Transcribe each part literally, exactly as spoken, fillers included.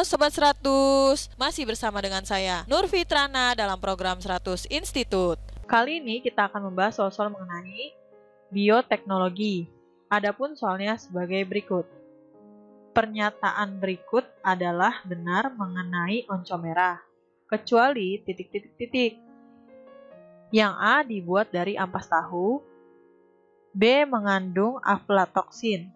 Sobat seratus, masih bersama dengan saya Nur Fitrana dalam program seratus Institute. Kali ini kita akan membahas soal-soal mengenai bioteknologi. Adapun soalnya sebagai berikut. Pernyataan berikut adalah benar mengenai oncom merah, kecuali titik-titik-titik. Yang A dibuat dari ampas tahu, B mengandung aflatoksin,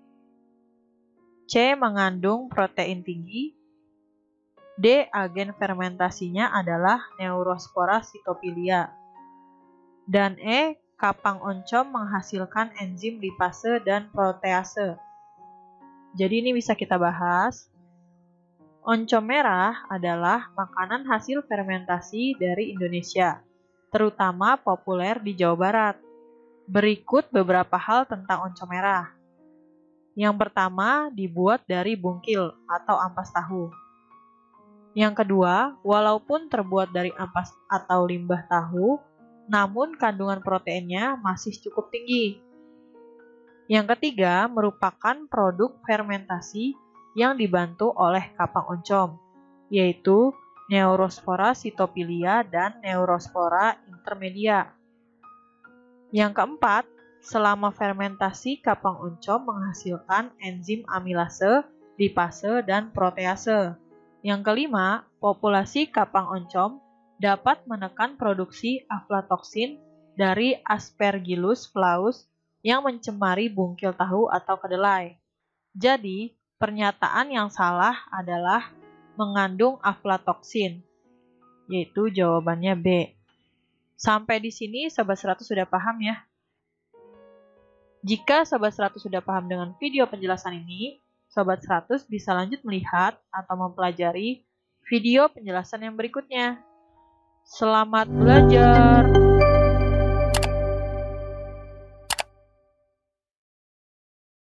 C mengandung protein tinggi, D agen fermentasinya adalah Neurospora cytophilia, dan E kapang oncom menghasilkan enzim lipase dan protease. Jadi ini bisa kita bahas. Oncom merah adalah makanan hasil fermentasi dari Indonesia, terutama populer di Jawa Barat. Berikut beberapa hal tentang oncom merah. Yang pertama, dibuat dari bungkil atau ampas tahu. Yang kedua, walaupun terbuat dari ampas atau limbah tahu, namun kandungan proteinnya masih cukup tinggi. Yang ketiga, merupakan produk fermentasi yang dibantu oleh kapang oncom, yaitu Neurospora cytophilia dan Neurospora intermedia. Yang keempat, selama fermentasi kapang oncom menghasilkan enzim amilase, lipase, dan protease. Yang kelima, populasi kapang oncom dapat menekan produksi aflatoksin dari Aspergillus flaus yang mencemari bungkil tahu atau kedelai. Jadi, pernyataan yang salah adalah mengandung aflatoksin, yaitu jawabannya B. Sampai di sini Sobat seratus sudah paham ya? Jika Sobat seratus sudah paham dengan video penjelasan ini, Sobat seratus bisa lanjut melihat atau mempelajari video penjelasan yang berikutnya. Selamat belajar!